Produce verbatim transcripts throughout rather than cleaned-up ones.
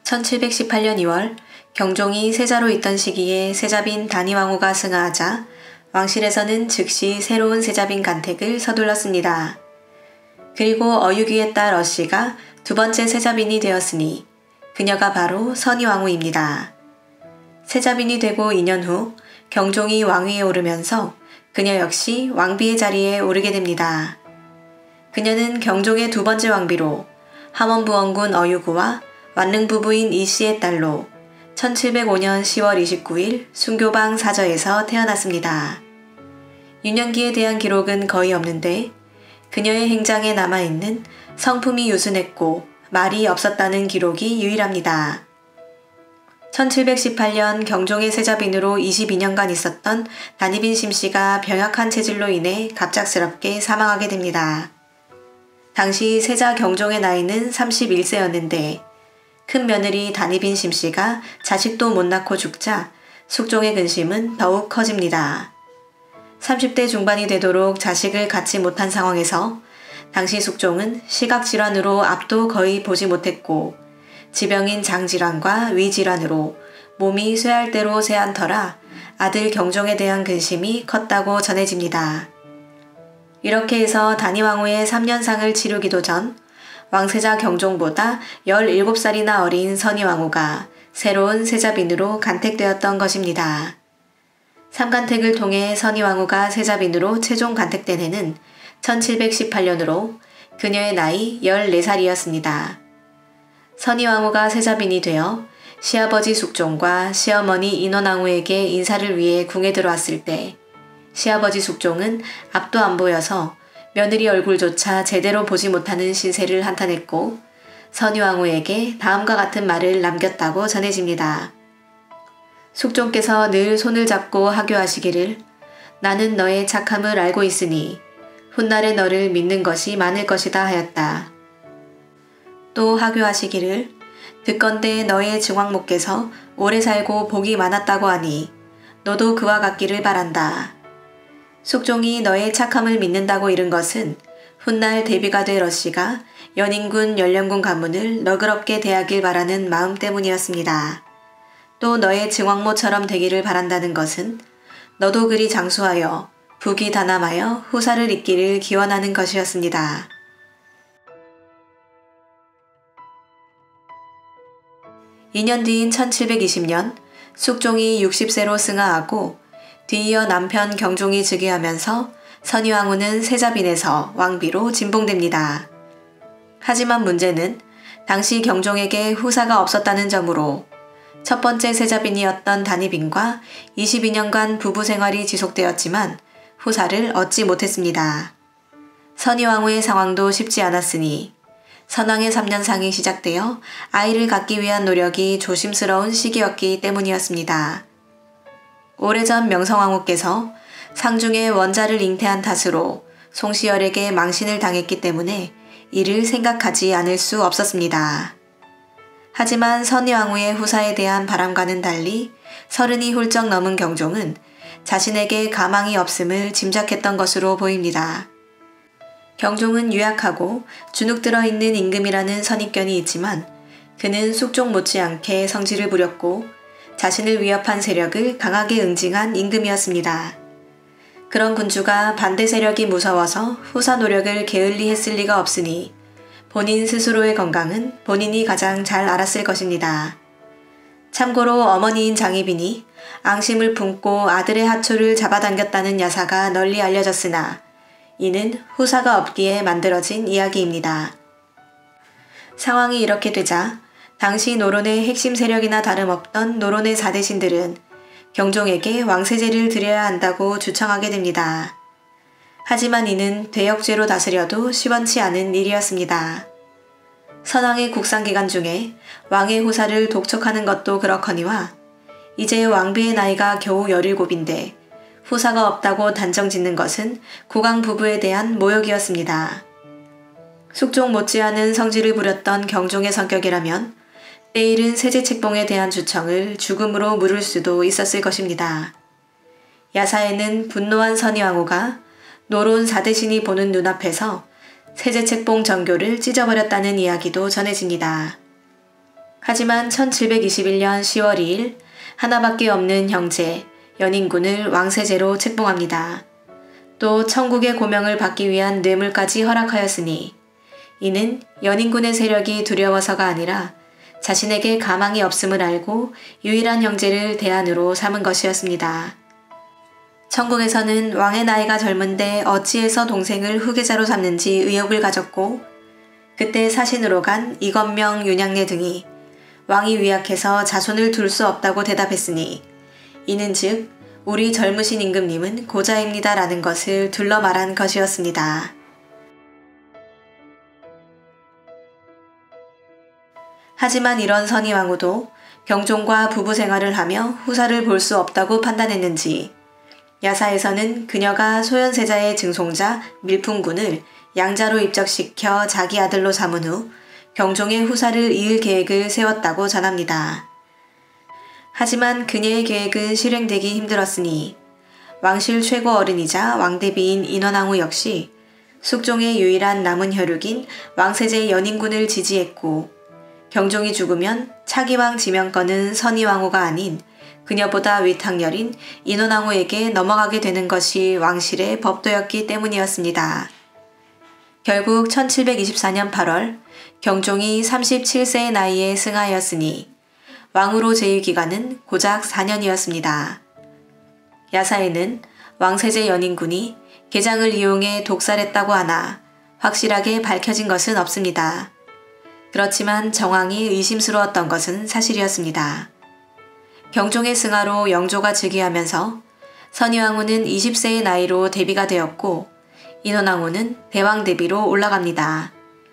천칠백십팔 년 이월 경종이 세자로 있던 시기에 세자빈 다니왕후가 승하하자 왕실에서는 즉시 새로운 세자빈 간택을 서둘렀습니다. 그리고 어유기의 딸 어씨가 두 번째 세자빈이 되었으니 그녀가 바로 선희왕후입니다. 세자빈이 되고 이 년 후 경종이 왕위에 오르면서 그녀 역시 왕비의 자리에 오르게 됩니다. 그녀는 경종의 두 번째 왕비로 함원부원군 어유구와 완릉부부인 이씨의 딸로 천칠백오 년 시월 이십구일 순교방 사저에서 태어났습니다. 유년기에 대한 기록은 거의 없는데 그녀의 행장에 남아있는 성품이 유순했고 말이 없었다는 기록이 유일합니다. 천칠백십팔 년 경종의 세자빈으로 이십이 년간 있었던 다니빈 심씨가 병약한 체질로 인해 갑작스럽게 사망하게 됩니다. 당시 세자 경종의 나이는 삼십일 세였는데 큰 며느리 다니빈 심씨가 자식도 못 낳고 죽자 숙종의 근심은 더욱 커집니다. 삼십 대 중반이 되도록 자식을 갖지 못한 상황에서 당시 숙종은 시각질환으로 앞도 거의 보지 못했고 지병인 장질환과 위질환으로 몸이 쇠할 대로 쇠한 터라 아들 경종에 대한 근심이 컸다고 전해집니다. 이렇게 해서 다니왕후의 삼 년상을 치르기도 전 왕세자 경종보다 열일곱 살이나 어린 선희왕후가 새로운 세자빈으로 간택되었던 것입니다. 삼간택을 통해 선희왕후가 세자빈으로 최종 간택된 해는 천칠백십팔 년으로 그녀의 나이 열네 살이었습니다. 선희왕후가 세자빈이 되어 시아버지 숙종과 시어머니 인원왕후에게 인사를 위해 궁에 들어왔을 때 시아버지 숙종은 앞도 안 보여서 며느리 얼굴조차 제대로 보지 못하는 신세를 한탄했고 선희왕후에게 다음과 같은 말을 남겼다고 전해집니다. 숙종께서 늘 손을 잡고 하교하시기를 나는 너의 착함을 알고 있으니 훗날에 너를 믿는 것이 많을 것이다 하였다. 또 하교하시기를 듣건대 너의 증왕모께서 오래 살고 복이 많았다고 하니 너도 그와 같기를 바란다. 숙종이 너의 착함을 믿는다고 이른 것은 훗날 대비가 될 어씨가 연인군 연령군 가문을 너그럽게 대하길 바라는 마음 때문이었습니다. 또 너의 증왕모처럼 되기를 바란다는 것은 너도 그리 장수하여 북이 다남하여 후사를 잇기를 기원하는 것이었습니다. 이 년 뒤인 천칠백이십 년 숙종이 육십 세로 승하하고 뒤이어 남편 경종이 즉위하면서 선희왕후는 세자빈에서 왕비로 진봉됩니다. 하지만 문제는 당시 경종에게 후사가 없었다는 점으로 첫 번째 세자빈이었던 다니빈과 이십이 년간 부부 생활이 지속되었지만 후사를 얻지 못했습니다. 선희왕후의 상황도 쉽지 않았으니 선왕의 삼 년상이 시작되어 아이를 갖기 위한 노력이 조심스러운 시기였기 때문이었습니다. 오래전 명성왕후께서 상중에 원자를 잉태한 탓으로 송시열에게 망신을 당했기 때문에 이를 생각하지 않을 수 없었습니다. 하지만 선희왕후의 후사에 대한 바람과는 달리 서른이 훌쩍 넘은 경종은 자신에게 가망이 없음을 짐작했던 것으로 보입니다. 경종은 유약하고 주눅 들어있는 임금이라는 선입견이 있지만 그는 숙종 못지않게 성질을 부렸고 자신을 위협한 세력을 강하게 응징한 임금이었습니다. 그런 군주가 반대 세력이 무서워서 후사 노력을 게을리 했을 리가 없으니 본인 스스로의 건강은 본인이 가장 잘 알았을 것입니다. 참고로 어머니인 장희빈이 앙심을 품고 아들의 하초를 잡아당겼다는 야사가 널리 알려졌으나 이는 후사가 없기에 만들어진 이야기입니다. 상황이 이렇게 되자 당시 노론의 핵심 세력이나 다름없던 노론의 사대신들은 경종에게 왕세제를 드려야 한다고 주청하게 됩니다. 하지만 이는 대역죄로 다스려도 시원치 않은 일이었습니다. 선왕의 국상기간 중에 왕의 후사를 독촉하는 것도 그렇거니와 이제 왕비의 나이가 겨우 열일곱인데 후사가 없다고 단정짓는 것은 국왕 부부에 대한 모욕이었습니다. 숙종 못지않은 성질을 부렸던 경종의 성격이라면 때일은 세제책봉에 대한 주청을 죽음으로 물을 수도 있었을 것입니다. 야사에는 분노한 선희왕후가 노론 사대신이 보는 눈앞에서 세제책봉 정교를 찢어버렸다는 이야기도 전해집니다. 하지만 천칠백이십일 년 시월 이일 하나밖에 없는 형제 연인군을 왕세제로 책봉합니다. 또 천국의 고명을 받기 위한 뇌물까지 허락하였으니 이는 연인군의 세력이 두려워서가 아니라 자신에게 가망이 없음을 알고 유일한 형제를 대안으로 삼은 것이었습니다. 천국에서는 왕의 나이가 젊은데 어찌해서 동생을 후계자로 삼는지 의혹을 가졌고 그때 사신으로 간 이건명, 윤양래 등이 왕이 위약해서 자손을 둘 수 없다고 대답했으니 이는 즉 우리 젊으신 임금님은 고자입니다 라는 것을 둘러 말한 것이었습니다. 하지만 이런 선의왕후도 경종과 부부 생활을 하며 후사를 볼 수 없다고 판단했는지 야사에서는 그녀가 소현세자의 증송자 밀풍군을 양자로 입적시켜 자기 아들로 삼은 후 경종의 후사를 이을 계획을 세웠다고 전합니다. 하지만 그녀의 계획은 실행되기 힘들었으니 왕실 최고 어른이자 왕대비인 인원왕후 역시 숙종의 유일한 남은 혈육인 왕세제 연인군을 지지했고 경종이 죽으면 차기왕 지명권은 선의왕후가 아닌 그녀보다 위탁녀인 인원왕후에게 넘어가게 되는 것이 왕실의 법도였기 때문이었습니다. 결국 천칠백이십사 년 팔월 경종이 삼십칠 세의 나이에 승하였으니 왕후로 재위 기간은 고작 사 년이었습니다. 야사에는 왕세제 연인군이 계장을 이용해 독살했다고 하나 확실하게 밝혀진 것은 없습니다. 그렇지만 정황이 의심스러웠던 것은 사실이었습니다. 경종의 승하로 영조가 즉위하면서 선의왕후는 이십 세의 나이로 대비가 되었고 인원왕후는 대왕 대비로 올라갑니다.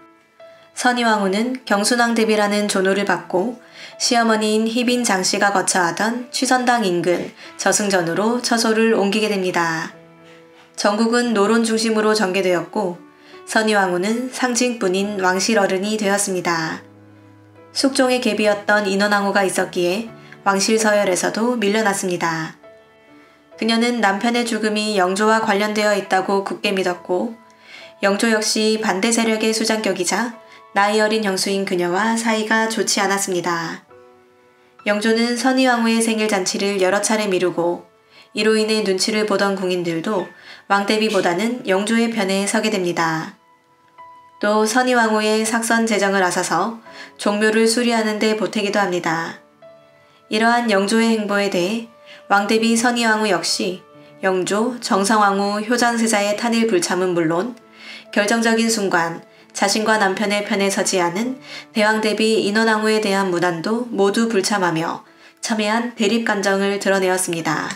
선의왕후는 경순왕 대비라는 존호를 받고 시어머니인 희빈 장씨가 거처하던 취선당 인근 저승전으로 처소를 옮기게 됩니다. 전국은 노론 중심으로 전개되었고 선의왕후는 상징뿐인 왕실 어른이 되었습니다. 숙종의 계비였던 인원왕후가 있었기에 왕실 서열에서도 밀려났습니다. 그녀는 남편의 죽음이 영조와 관련되어 있다고 굳게 믿었고 영조 역시 반대 세력의 수장격이자 나이 어린 형수인 그녀와 사이가 좋지 않았습니다. 영조는 선의왕후의 생일잔치를 여러 차례 미루고 이로 인해 눈치를 보던 궁인들도 왕대비보다는 영조의 편에 서게 됩니다. 또 선의왕후의 sak선 재정을 앗아서 종묘를 수리하는 데 보태기도 합니다. 이러한 영조의 행보에 대해 왕대비 선의왕후 역시 영조, 정성왕후, 효장세자의 탄일 불참은 물론 결정적인 순간 자신과 남편의 편에 서지 않은 대왕대비 인원왕후에 대한 무난도 모두 불참하며 첨예한 대립감정을 드러내었습니다.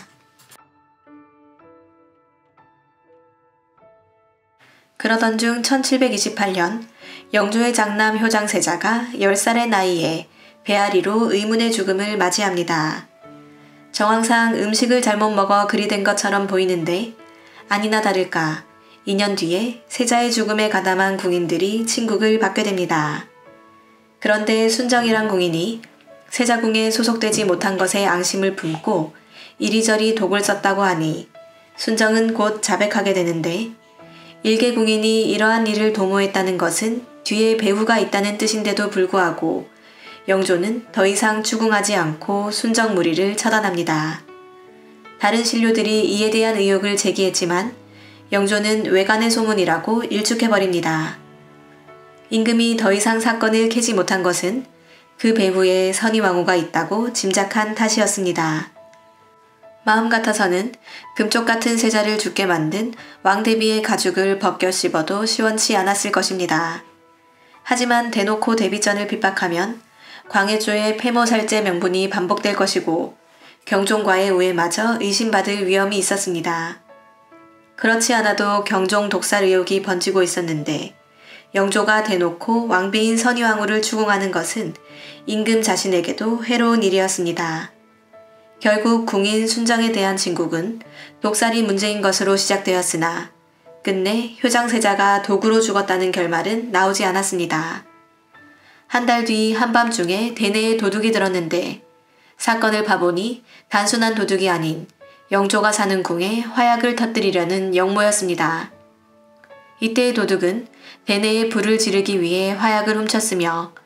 그러던 중 천칠백이십팔 년 영조의 장남 효장세자가 열 살의 나이에 배앓이로 의문의 죽음을 맞이합니다. 정황상 음식을 잘못 먹어 그리 된 것처럼 보이는데 아니나 다를까 이 년 뒤에 세자의 죽음에 가담한 궁인들이 친국을 받게 됩니다. 그런데 순정이란 궁인이 세자궁에 소속되지 못한 것에 앙심을 품고 이리저리 독을 썼다고 하니 순정은 곧 자백하게 되는데 일개 궁인이 이러한 일을 도모했다는 것은 뒤에 배후가 있다는 뜻인데도 불구하고 영조는 더 이상 추궁하지 않고 순정 무리를 처단합니다. 다른 신료들이 이에 대한 의혹을 제기했지만 영조는 외간의 소문이라고 일축해버립니다. 임금이 더 이상 사건을 캐지 못한 것은 그 배후에 선의왕후가 있다고 짐작한 탓이었습니다. 마음 같아서는 금쪽 같은 세자를 죽게 만든 왕대비의 가죽을 벗겨 씹어도 시원치 않았을 것입니다. 하지만 대놓고 대비전을 핍박하면 광해조의 폐모살제 명분이 반복될 것이고 경종과의 우애마저 의심받을 위험이 있었습니다. 그렇지 않아도 경종 독살 의혹이 번지고 있었는데 영조가 대놓고 왕비인 선의왕후를 추궁하는 것은 임금 자신에게도 해로운 일이었습니다. 결국 궁인 순정에 대한 진국은 독살이 문제인 것으로 시작되었으나 끝내 효장세자가 도구로 죽었다는 결말은 나오지 않았습니다. 한 달 뒤 한밤중에 대내에 도둑이 들었는데 사건을 봐보니 단순한 도둑이 아닌 영조가 사는 궁에 화약을 터뜨리려는 영모였습니다. 이때의 도둑은 대내에 불을 지르기 위해 화약을 훔쳤으며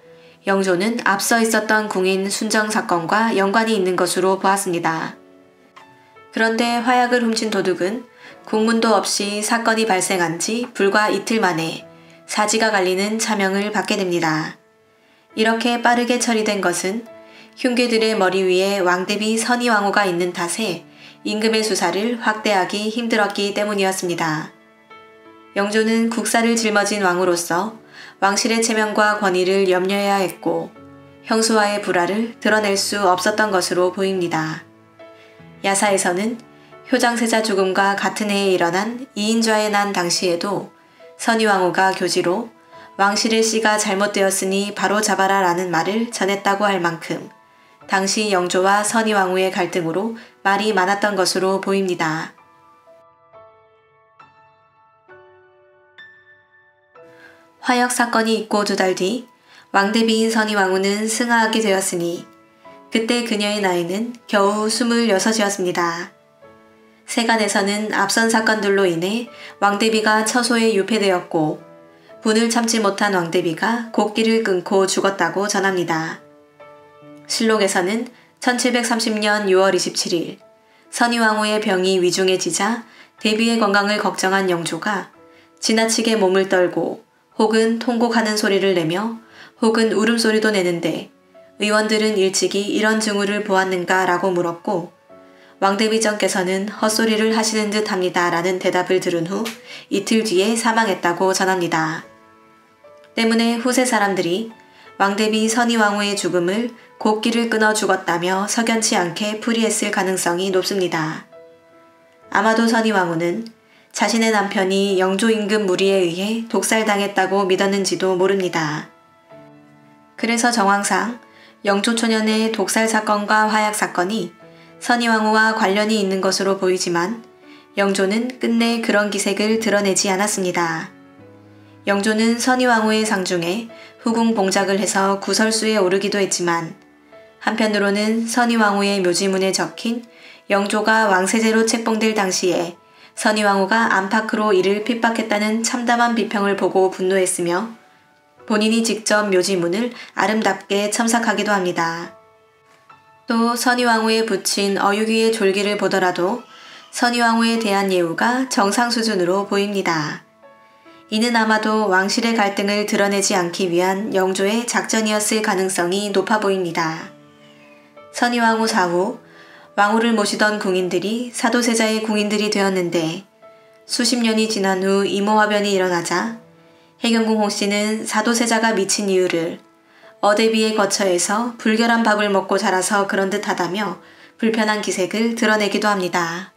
영조는 앞서 있었던 궁인 순정 사건과 연관이 있는 것으로 보았습니다. 그런데 화약을 훔친 도둑은 국문도 없이 사건이 발생한 지 불과 이틀 만에 사지가 갈리는 차명을 받게 됩니다. 이렇게 빠르게 처리된 것은 흉괴들의 머리 위에 왕대비 선의왕후가 있는 탓에 임금의 수사를 확대하기 힘들었기 때문이었습니다. 영조는 국사를 짊어진 왕으로서 왕실의 체면과 권위를 염려해야 했고 형수와의 불화를 드러낼 수 없었던 것으로 보입니다. 야사에서는 효장세자 죽음과 같은 해에 일어난 이인좌의 난 당시에도 선의왕후가 교지로 왕실의 씨가 잘못되었으니 바로 잡아라 라는 말을 전했다고 할 만큼 당시 영조와 선의왕후의 갈등으로 말이 많았던 것으로 보입니다. 화역 사건이 있고 두 달 뒤 왕대비인 선의왕후는 승하하게 되었으니 그때 그녀의 나이는 겨우 스물여섯이었습니다. 세간에서는 앞선 사건들로 인해 왕대비가 처소에 유폐되었고 분을 참지 못한 왕대비가 곡기를 끊고 죽었다고 전합니다. 실록에서는 천칠백삼십 년 유월 이십칠일 선의왕후의 병이 위중해지자 대비의 건강을 걱정한 영조가 지나치게 몸을 떨고 혹은 통곡하는 소리를 내며 혹은 울음소리도 내는데 의원들은 일찍이 이런 징후를 보았는가 라고 물었고 왕대비정께서는 헛소리를 하시는 듯 합니다 라는 대답을 들은 후 이틀 뒤에 사망했다고 전합니다. 때문에 후세 사람들이 왕대비 선의왕후의 죽음을 곡기를 끊어 죽었다며 석연치 않게 풀이했을 가능성이 높습니다. 아마도 선의왕후는 자신의 남편이 영조 임금 무리에 의해 독살당했다고 믿었는지도 모릅니다. 그래서 정황상 영조 초년의 독살 사건과 화약 사건이 선의왕후와 관련이 있는 것으로 보이지만 영조는 끝내 그런 기색을 드러내지 않았습니다. 영조는 선의왕후의 상중에 후궁 봉작을 해서 구설수에 오르기도 했지만 한편으로는 선의왕후의 묘지문에 적힌 영조가 왕세제로 책봉될 당시에 선의왕후가 안팎으로 이를 핍박했다는 참담한 비평을 보고 분노했으며 본인이 직접 묘지문을 아름답게 첨삭하기도 합니다. 또 선의왕후에 붙인 어육위의 졸기를 보더라도 선의왕후에 대한 예우가 정상 수준으로 보입니다. 이는 아마도 왕실의 갈등을 드러내지 않기 위한 영조의 작전이었을 가능성이 높아 보입니다. 선의왕후 사후 왕후를 모시던 궁인들이 사도세자의 궁인들이 되었는데 수십 년이 지난 후 이모화변이 일어나자 해경궁 홍씨는 사도세자가 미친 이유를 어대비의 거처에서 불결한 밥을 먹고 자라서 그런 듯 하다며 불편한 기색을 드러내기도 합니다.